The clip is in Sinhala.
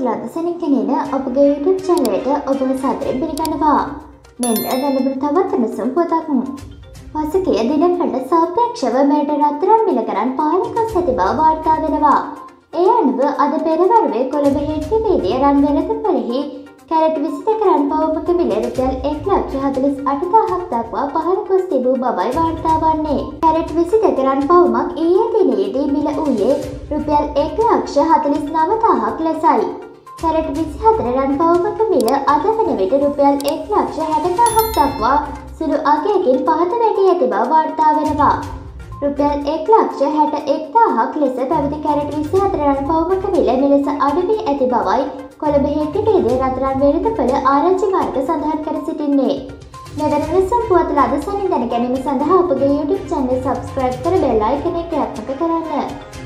ලදසනින් කෙනෙන අපගේ YouTube චැනලයට ඔබව සාදරයෙන් පිළිගන්නවා. මෙන්න දැනුබර තවත් උණුසුම් පොතක්. පසුගිය දිනවලට සාපේක්ෂව මෙරට රත්තරන් මිල ගණන් 15ක් ඇති බව වාර්තා වෙනවා. ඒ අනුව අද පෙරවරුවේ කොළඹ හෙට්ටිවේදී රන් වෙළඳපොළෙහි කැරට් 22 රන් පවුමක මිල රුපියල් 1,48,000ක් දක්වා පහළ ගොස් තිබූ බවයි වාර්තා වන්නේ. කැරට් 22 රන් පවුමක් ඊයේ දිනයේදී මිල වූයේ රුපියල් 1,49,000ක් ලෙසයි. කැරට් 24 රන් පවුමක මිල අද වන විට රුපියල් 1,60,000ක් දක්වා සුළු අගයකින් පහත වැඩි ඇති බව වාර්තා වෙනවා. රුපියල් 1,61,000ක් ලෙස පැවති කැරට් 24 රන් පවුමක මිල මෙලෙස අඩු වී ඇති බවයි කොළඹ හෙට්ටිවේදී රත්තරන් වෙළඳපොළ ආරංචි මාර්ග සඳහන් කර සිටින්නේ. මෙවැනි උණුසුම් පුවත් ලදසනින් දැන ගැනීම සඳහා අපගේ YouTube channel subscribe කර bell icon එක ක්ලික් කරන්න.